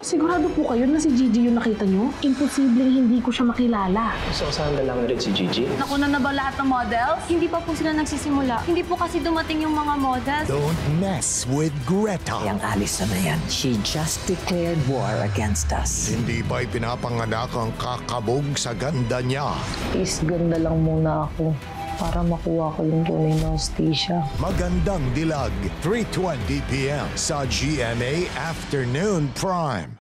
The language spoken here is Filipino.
Sigurado po kayo na si Gigi yung nakita nyo? Imposibleng hindi ko siya makilala. Gusto ko sana lang rin si Gigi. Nakuna na ba lahat ng models? Hindi pa po sila nagsisimula. Hindi po kasi dumating yung mga models. Don't mess with Greta. Yang Alison na yan, she just declared war against us. Hindi pa ipinapanganak ang kakabog sa ganda niya. Is ganda lang muna ako para makuha ko yung tunay na hostisya. Magandang Dilag, 3:20 p.m. sa GMA Afternoon Prime.